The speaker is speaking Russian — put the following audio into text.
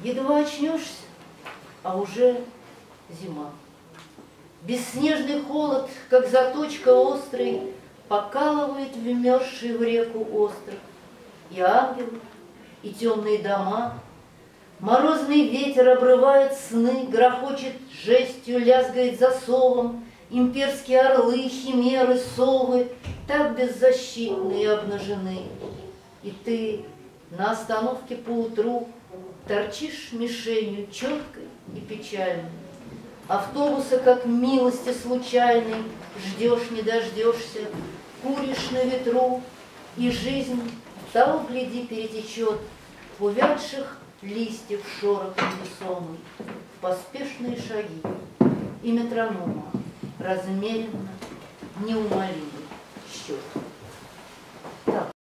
Едва очнешься, а уже зима. Бесснежный холод, как заточка острый, покалывает вмерзший в реку остров. И ангелы, и темные дома. Морозный ветер обрывает сны, грохочет жестью, лязгает засовом. Имперские орлы, химеры, совы так беззащитны и обнажены. И ты на остановке поутру торчишь мишенью четкой и печальной. Автобуса, как милости случайной, ждешь, не дождешься, куришь на ветру, и жизнь того, гляди, перетечет в увядших листьев шорох невесомый, в поспешные шаги и метронома размеренно, неумолимый счет.